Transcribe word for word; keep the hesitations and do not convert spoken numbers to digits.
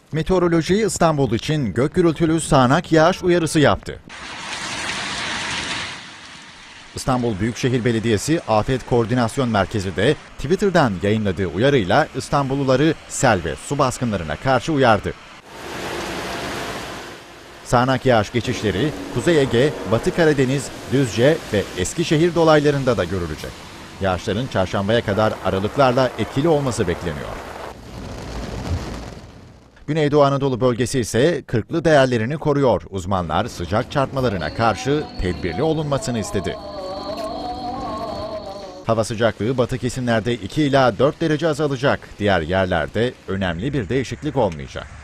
Meteoroloji İstanbul için gök gürültülü sağanak yağış uyarısı yaptı. İstanbul Büyükşehir Belediyesi Afet Koordinasyon Merkezi de Twitter'dan yayınladığı uyarıyla İstanbulluları sel ve su baskınlarına karşı uyardı. Sağanak yağış geçişleri Kuzey Ege, Batı Karadeniz, Düzce ve Eskişehir dolaylarında da görülecek. Yağışların çarşambaya kadar aralıklarla etkili olması bekleniyor. Güneydoğu Anadolu bölgesi ise kırklı değerlerini koruyor. Uzmanlar sıcak çarpmalarına karşı tedbirli olunmasını istedi. Hava sıcaklığı batı kesimlerde iki ila dört derece azalacak. Diğer yerlerde önemli bir değişiklik olmayacak.